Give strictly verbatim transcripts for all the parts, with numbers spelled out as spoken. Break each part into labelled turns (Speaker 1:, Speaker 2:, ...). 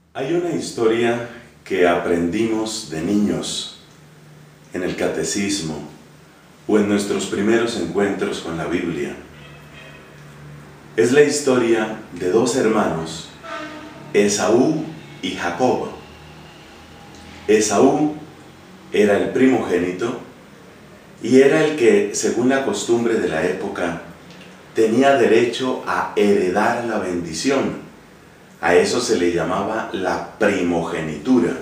Speaker 1: Hay una historia que aprendimos de niños en el catecismo o en nuestros primeros encuentros con la Biblia. Es la historia de dos hermanos, Esaú y Jacob. Esaú era el primogénito y era el que, según la costumbre de la época, tenía derecho a heredar la bendición. A eso se le llamaba la primogenitura.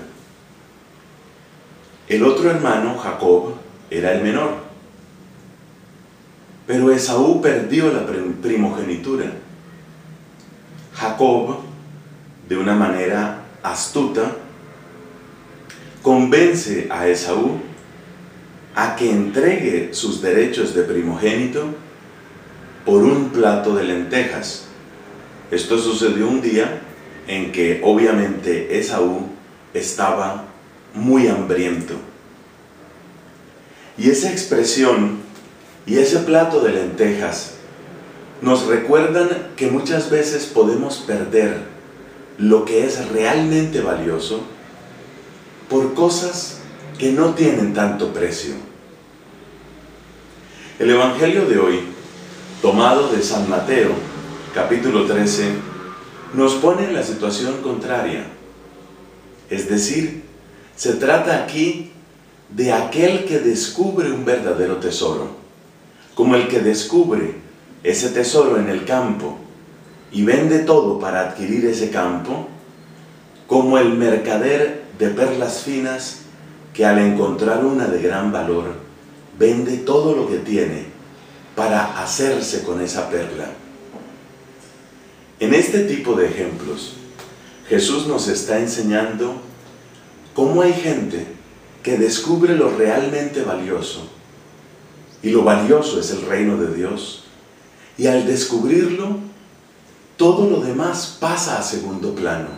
Speaker 1: El otro hermano, Jacob, era el menor. Pero Esaú perdió la primogenitura. Jacob, de una manera astuta, convence a Esaú a que entregue sus derechos de primogénito por un plato de lentejas. Esto sucedió un día en que obviamente Esaú estaba muy hambriento. Y esa expresión y ese plato de lentejas nos recuerdan que muchas veces podemos perder lo que es realmente valioso por cosas que no tienen tanto precio. El Evangelio de hoy, tomado de San Mateo, capítulo trece, nos pone en la situación contraria. Es decir, se trata aquí de aquel que descubre un verdadero tesoro, como el que descubre ese tesoro en el campo y vende todo para adquirir ese campo, como el mercader de perlas finas que al encontrar una de gran valor, vende todo lo que tiene para hacerse con esa perla. En este tipo de ejemplos, Jesús nos está enseñando cómo hay gente que descubre lo realmente valioso, y lo valioso es el reino de Dios, y al descubrirlo, todo lo demás pasa a segundo plano.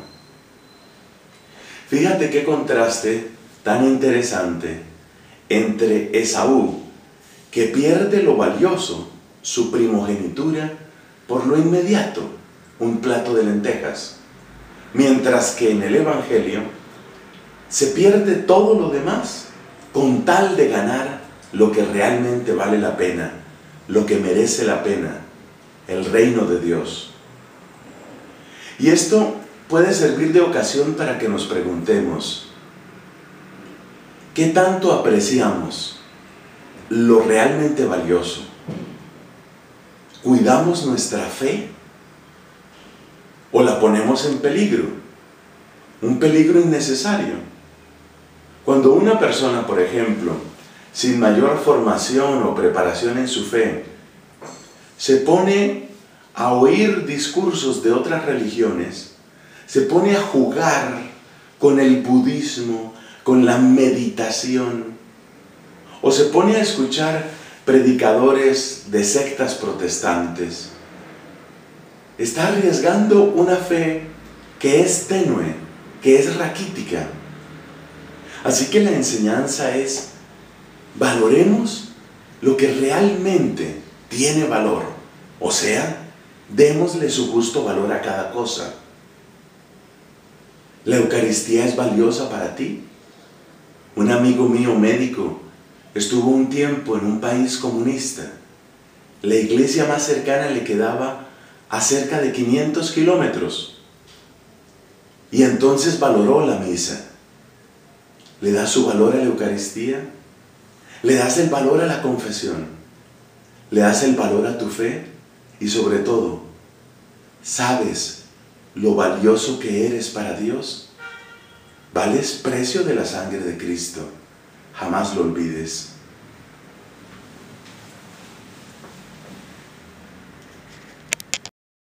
Speaker 1: Fíjate qué contraste tan interesante entre Esaú, que pierde lo valioso, su primogenitura, por lo inmediato, un plato de lentejas, mientras que en el Evangelio se pierde todo lo demás con tal de ganar lo que realmente vale la pena, lo que merece la pena, el reino de Dios. Y esto puede servir de ocasión para que nos preguntemos, ¿qué tanto apreciamos lo realmente valioso? ¿Cuidamos nuestra fe o la ponemos en peligro? Un peligro innecesario. Cuando una persona, por ejemplo, sin mayor formación o preparación en su fe, se pone a oír discursos de otras religiones, se pone a jugar con el budismo, con la meditación, o se pone a escuchar predicadores de sectas protestantes, está arriesgando una fe que es tenue, que es raquítica. Así que la enseñanza es, valoremos lo que realmente tiene valor, o sea, démosle su justo valor a cada cosa. ¿La Eucaristía es valiosa para ti? Un amigo mío médico estuvo un tiempo en un país comunista. La iglesia más cercana le quedaba a cerca de quinientos kilómetros. Y entonces valoró la misa. ¿Le das su valor a la Eucaristía? ¿Le das el valor a la confesión? ¿Le das el valor a tu fe? Y sobre todo, ¿sabes lo valioso que eres para Dios? ¿Vales precio de la sangre de Cristo? Jamás lo olvides.